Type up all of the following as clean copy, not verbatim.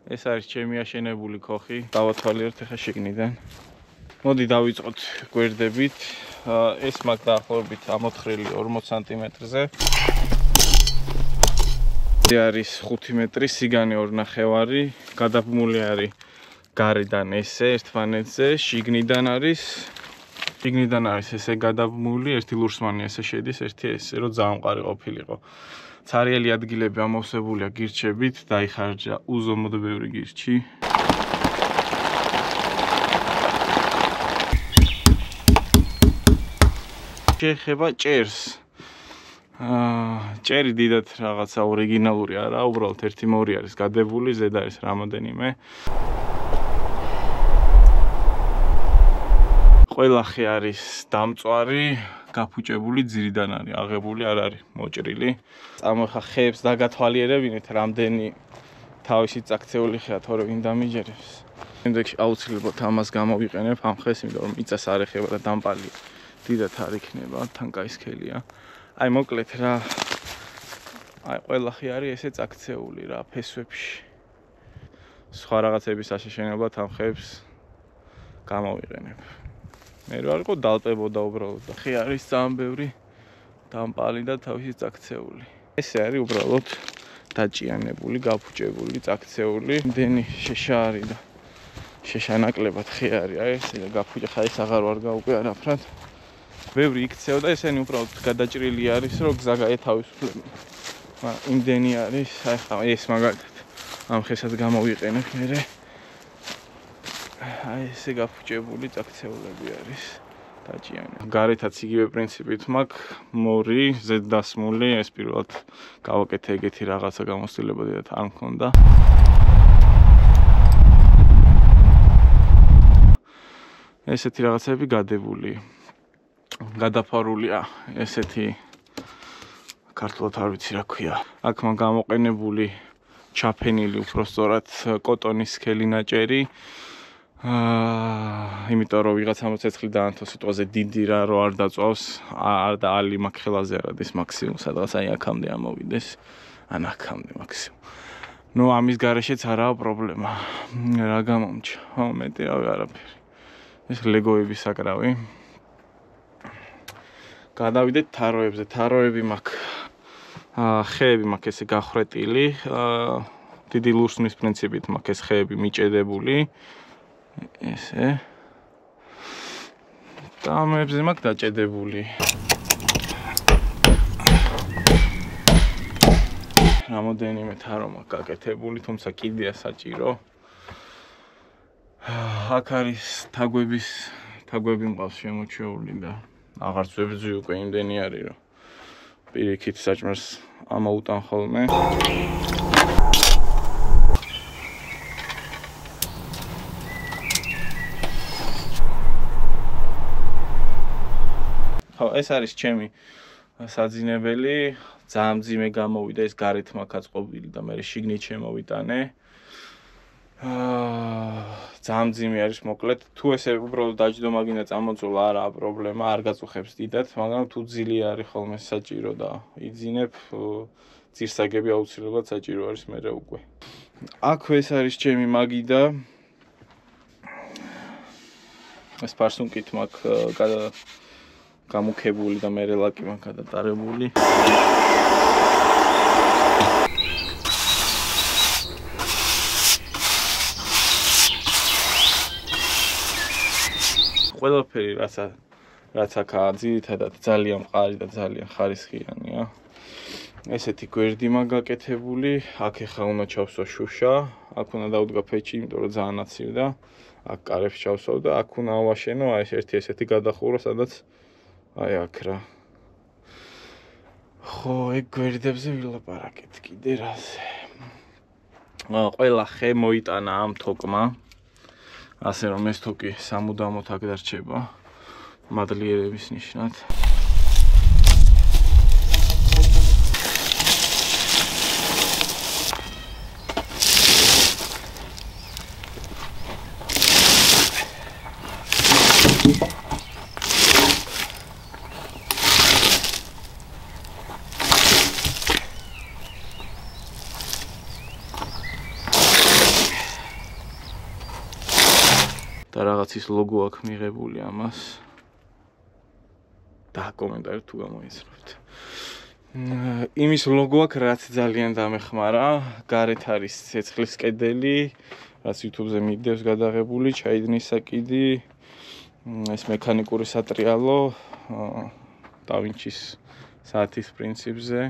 ეს არის ჩემი აშენებული ქოხი. დავათვალიერთ ახლა შიგნიდან. მოდი დავიწყოთ გვერდებით. ეს მაგ დაახლოებით ამოთხრილი 40 სანტიმეტრზე. არის 5 მეტრი, სიგანი 2.5, გადაბმული არის გარედან ესე ერთმანეთზე, შიგნიდან არის ესე გადაბმული, ერთი ლურსმანი ესე შედის, ერთი ესე, რომ ძალიან მყარი ყოფილიყო. ცარიელი ადგილები ამოვსებულია გირჩებით, დაიხარჯა უზომოდ ბევრი გირჩი. შეეხება ჭერს. ჭერი დიდად რაღაცა ორიგინალური არა, უბრალოდ 1-2 არის გადებული, ზედ არის რამოდენიმე. ყველა ხე არის დამწვარი, გაფუჭებული, ძირიდან არის აღებული, არ არის მოჭრილი. წამოხა ხეებს დაგათვალიერებინეთ, რამდენი თავისი წაქცეული ხეა, თორე ვინ დამიჯერებს. შემდეგში აუცილებლად ამას გამოვიყენებ ამ ხეს, იმიტომ რომ მიწას არ ეხება და დამპალი დიდად არ იქნება, თან კაისქელია. აი მოკლედ რა. აი ყველა ხე არის ესე წაქცეული რა, ფესვებში. სხვა რაღაცების აშენებლად ამ ხეებს გამოვიყენებ. მე რა არისო დალპებოდა უბრალოდ და ხე არის ძალიან ბევრი დამპალი და თავისი წაქცეული. ესე არის უბრალოდ დაჭიანებული, გაფუჭებული, წაქცეული. იმდენი შეშა არის და შეშანაკლებად ხე არის, აი ესე და გაფუჭა ხა ეს აღარ ვარ გაუკვე არაფრად. ბევრი იქცევა და ესენი უბრალოდ გადაჭრილი არის, რომ გზა გაეთავისუფლება. მაგრამ იმდენი არის, აი ხა ეს მაგალითად ამ ხესაც გამოვიყენებ მერე. აი ესე გაფუჭებული წაქცეულები არის დაჭიანებული. გარეთაც იგივე პრინციპით მაქვს, მორი, ზედ დასმული, ეს პირველად გავაკეთე ეგეთი რაღაცა გამოცდილება დიდად არ მქონდა. ესეთი რაღაცები გადებული. გადაფარულია ესეთი ქართულად არ ვიცი რა ქვია. აქ მან გამოყენებული ჩაფენილი უпростоრად კოტონის სქელი ნაჭერი. იმიტომ რომ ვიღაცა მოცეცხლი დაანთო სიტყვაზე დიდი რა რო არ დაწვავს, არ და ალი მაგ ხელაზე არ არის მაქსიმუმ, სადღაც აი აქამდე ამოვიდეს. ან აქამდე მაქსიმუმ. ნუ ამის გარეშეც არაა პრობლემა. რა გამომჩა? მეტი რავი არაფერი. ეს ლეგოების საკრავი. გადავიდეთ თაროებზე. თაროები მაქვს. ხეები მაქვს ესე გახრეტილი. დიდი ლურსმნის პრინციპით მაქვს ეს ხეები მიჭედებული. ესე. და ამებზე მაქვს დაჭედებული. რამოდენიმე თარო მაქვს გაკეთებული, თუმცა კიდეა საჭირო. აქ არის თაგვები მყავს შემოჩეული და აღარც ვებძვი უკვე იმდენი არის, რომ პირიქით საჭმელს ამოუტან ხოლმე. ხო, ეს არის ჩემი საძინებელი, ძალიან მძიმე გამოვიდა ეს გარეთ მაქვს აწყობილი და მე შიგნით შემოვიტანე. ძალიან მძიმე არის მოკლედ. თუ ესე უბრალოდ დაჯდომაგინა წამოწულა არაა პრობლემა, არ გაწუხებს დიდად, მაგრამ თუ ძილი არის ხოლმე საჭირო და იძინებ, ძირსაგები აუცილებლად საჭირო არის მერე უკვე. აქვე ეს არის ჩემი მაგიდა. ეს ფარსუნკით მაქვს გამუქებული და მერე ლაკი მაქვს გადატარებული. ყველაფერი რაც აქაა ძირითადად ძალიან მყარი და ძალიან ხარისხიანია. ესეთი გვერდი მაქვს გაკეთებული, აქ ეხლა უნდა ჩავსვა შუშა, აქ უნდა დავდგა ფეჩი, იმიტომ რომ ძალიან აცივდა. აქ კარებს ჩავსვავ და აქ უნდა ავაშენო, აი ეს ერთი ესეთი გადახურვა, სადაც აი აქ რა. ხო, ეგ გვერდებზე ვილაპარაკეთ კიდე რაზე. ყველა ხე მოიტანა ამ თოკმა. ასე რომ ეს თოკი სამუდამოდ აქ დარჩება მადლიერების ნიშნად. და რაღაცის ლოგო აქვს მიღებული ამას. და კომენტარი თუ გამოიცნობთ. იმის ლოგო აქვს, რაც ძალიან დამეხმარა. გარეთ არის ცეცხლის კედელი, რაც YouTube-ზე მიდევს გადაღებული, ჩაიდინის საკიდი, ეს მექანიკური სატრიალო, დავინჩის საათის პრინციპზე.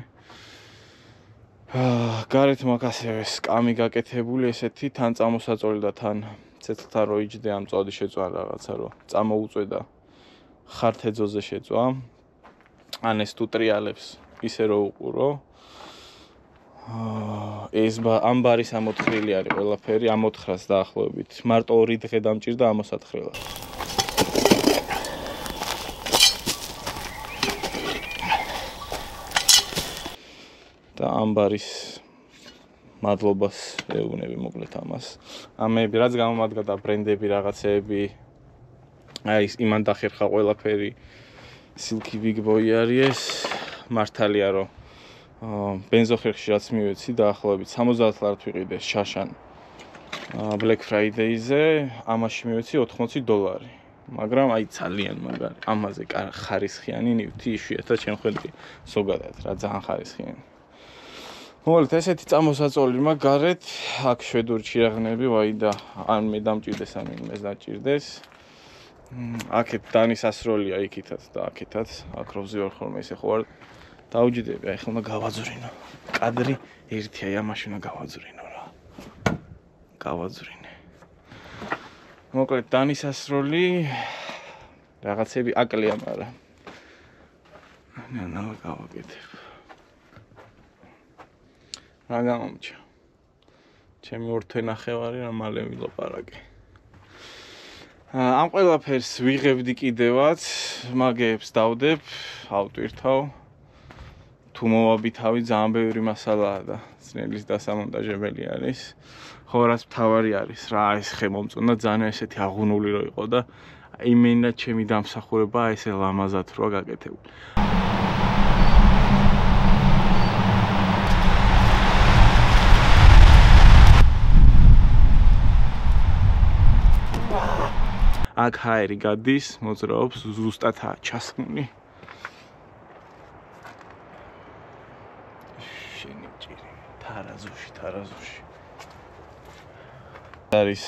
გარეთ მაქვს ასევე სკამი გაკეთებული, ესეთი თან წამოსაწოლი და თან ცეცხლთან რო იჯდე ამ წვადი შეწვა რაღაცა რო წამოუწვედა ხართეძოზე შეწვა. ან ეს თუ ტრიალებს ისე რო უყურო. ეს ამბარის ამოთხრილი არის ყველაფერი, ამოთხრას დაახლოებით. მარტო 2 დღე დამჭირდა ამოსათხრელა. და ამბარის მადლობას ეუბნები მოკლედ ამას. ამები რაც გამომადგა და ბრენდები რაღაცეები აი იმან დახერხა ყველაფერი silky big boy არის ეს მართალია რომ ბენზოხერხში რაც მივეცი დაახლოებით 70 ლარად ვიყიდე შაშან Black Friday-ზე ამაში მივეცი $80, მაგრამ აი ძალიან მაგარი ამაზე ხარისხიანი ნივთი იშვიათად შემხედი ზოგადად რა ძალიან ხარისხიანი. მოგეთ ესეთი წამოსაწოლი მაქვს გარეთ, აქ შვედური ჩირაღნები, ვაი და ან მე დამჭირდეს, ან იმეს დაჭირდეს. აქეთ დანის ასროლია იქითაც და აქეთაც, აქ რო ვზივარ ხოლმე ისე ხო არ დაუჯდები, აი ხომ უნდა გავაძვრინო. კადრი ერთია, ამაში უნდა გავაძვრინო რა. გავაძვრინე. მოკლედ დანის ასროლი რაღაცები აკლია, მაგრამ ანა გავაკეთებ. რა გამომჩა. ჩემი ორთვე ნახევარი რა მალე ვილაპარაკე. ამ ყველაფერს ვიღებდი კიდევაც, მაგეებს დავდებ, ავტვირთავ. თუ მოვაბითავი ძალიან ბევრი მასალაა და ძნელის დასამონტაჟებელი არის. ხო რაც მთავარი არის რა ეს ხემომწონდა ძალიან ესეთი აღუნული რო იყო და იმენა ჩემი დამსახურება ესე ლამაზად როა გაკეთებული. აქ ჰაერი გადის, მოძრაობს, ზუსტადაა ჩასხმული. შენი ჭირი, თარაზუში. არის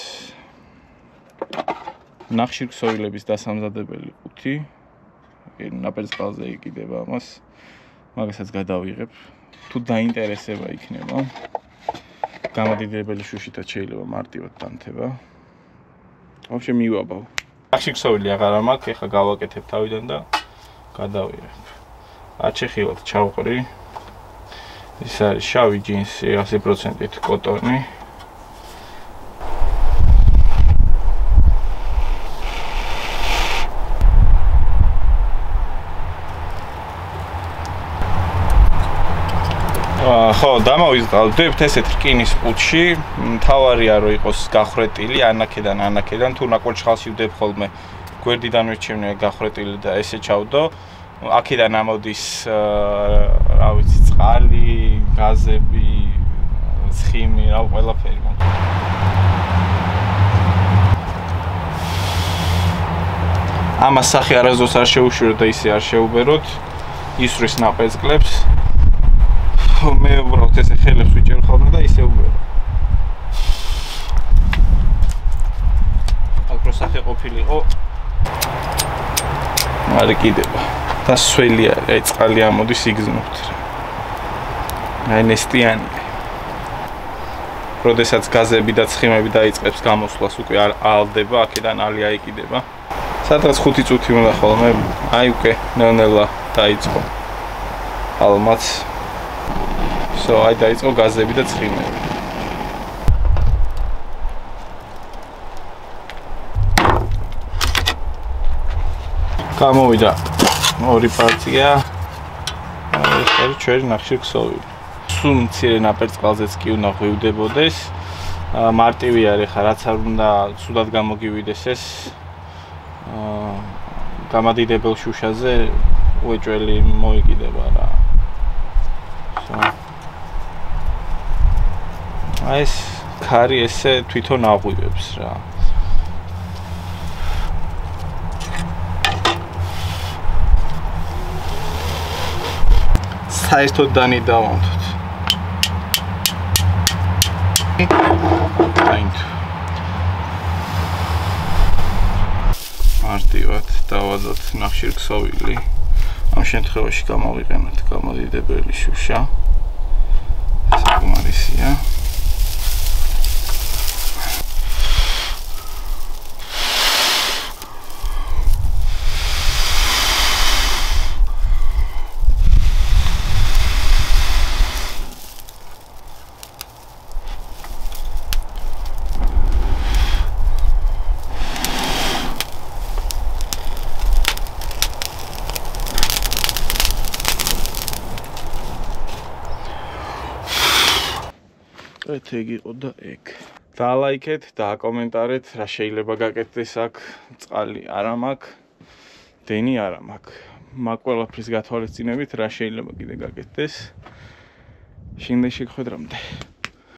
ნახშირქსოვილების დასამზადებელი ყუთი. ნაპერწკლზე იყიდება ამას. მაგასაც გადავიღებ. თუ დაინტერესება იქნება, გამადიდებელი შუშითაც შეიძლება მარტივად დამთება. ვაფშე მივაბავ. ნახშირქსოვილი აღარა მაქვს, ეხლა გავაკეთებ თავიდან და გადავიღებ. აჩეხილად ჩავყრი. ეს არის შავი ჯინსი 100%-ით კოტონი. ხო, დამოვიზღავდებთ ესეთ რკინის ყუთში. მთავარია რომ იყოს გახრეტილი ანაკედან თუ ნაკვეთშალში ვდებ ხოლმე გვერდიდან ვერჩევნია გახრეტილი და ესე ჩავდო. აქედან ამოდის რა ვიცი წყალი, გაზები, ცხიმი, რა ყველაფერი მოკლედ. ამას სახე არასდროს არ შეუშვირო და ისე არ შეუბეროთ. ისვრის ნაპერწკლებს. მე უბრალოდ ესე ხელებს ვიჭერ ხოლმე და ისე უბერო. აქ რო სახე ყოფილიყო არ იყიდება. და სველი არის, აი წყალი ამოდის იგზნობთ რა. აი ნესტიანია. როდესაც გაზები და ცხიმები დაიწყებს გამოსვლას უკვე არ ალდება, აქედან ალი აიყიდება. სადღაც 5 წუთი უნდა ხოლმე, აი უკვე ნელ-ნელა დაიწყო. ალბათ აი დაიწყო გაზები და ცხიმები. გამოვიდა ორი პარტია. ეს არის ჩვენი ნახშირქსოვილი. სულ მცირე ნაპერწკლზეც კი უნდა ღვივდებოდეს. მარტივი არის ხა რაც არ უნდა სულად გამოგივიდეს ეს. გამადიდებელ შუშაზე უეჭველი მოიკიდება რა. ეს ქარი ესე თვითონ აღვივებს რა. საერთოდ დანი დავამთოთ. მარტივად დავადოთ ნახშირქსოვილი. ამ შემთხვევაში გამოვიყენოთ გამოდიდებელი შუშა. საკმარისია. ეგ იყო და ეგ. დაალაიქეთ, დააკომენტარეთ, რა შეიძლება გაკეთდეს აქ. წყალი არა მაქვს, დენი არა მაქვს. მაგ ყველაფრის გათვალისწინებით რა შეიძლება კიდე გაკეთდეს. შინდე შეხვედრამდე.